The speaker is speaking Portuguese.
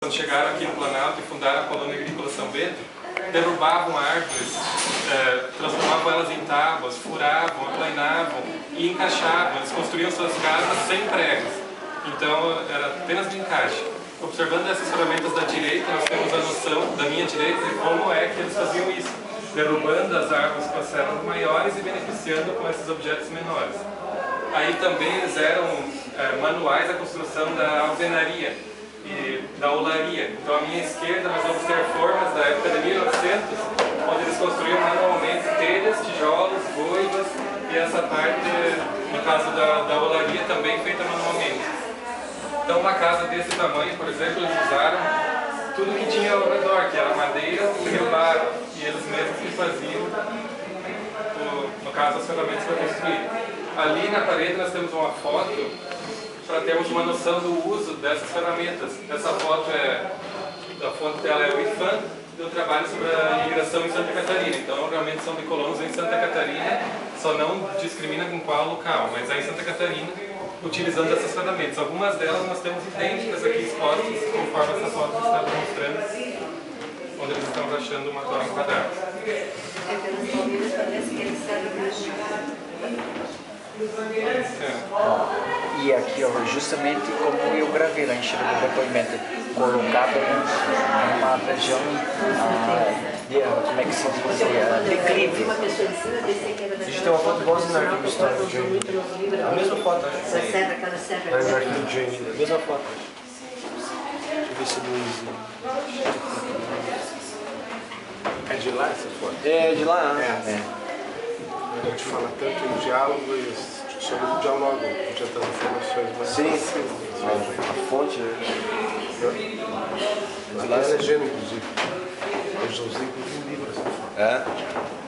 Quando chegaram aqui no Planalto e fundaram a colônia agrícola São Bento, derrubavam árvores, transformavam elas em tábuas, furavam, aplainavam e encaixavam. Eles construíam suas casas sem pregos, então era apenas de encaixe. Observando essas ferramentas da direita, nós temos a noção, da minha direita, de como é que eles faziam isso, derrubando as árvores com as serras maiores e beneficiando com esses objetos menores. Aí também eles eram manuais da construção da alvenaria e da olaria. Então, à minha esquerda, nós vamos ter formas da época de 1900, onde eles construíam manualmente telhas, tijolos, goivas e essa parte, no caso da olaria, também feita manualmente. Então, uma casa desse tamanho, por exemplo, eles usaram tudo que tinha ao redor, que era madeira e rebaro, e eles mesmos que faziam, no caso, as ferramentas para construir. Ali na parede nós temos uma foto para termos uma noção do uso dessas ferramentas. Essa foto a fonte dela é o IFAM, do trabalho sobre a imigração em Santa Catarina. Então, realmente são de colonos em Santa Catarina, só não discrimina com qual local, mas é em Santa Catarina, utilizando essas ferramentas. Algumas delas nós temos idênticas aqui expostas, conforme essa foto está demonstrando, onde eles estão rachando uma torre enquadrada. Pelas palmeiras parece que eles sabem. E aqui, ó, justamente como eu gravei lá em Xira do depoimento, colocado numa região como é que se diz? Declive. Uma pessoa de cima desse que era da. A gente tem uma foto igualzinha no arquivo do histórico de Jane. A mesma foto, acho. Essa serra, aquela serra. Mas no arquivo de Jane, a mesma foto. Deixa eu ver se Luiz. É de lá essa foto? É, de lá, né? É. A gente fala tanto em diálogo e sobre o diálogo, adiantando informações, mas Sim, sim. A fonte, né? Lá é legenda, inclusive. Eles usam inclusive em livro essa foto. É?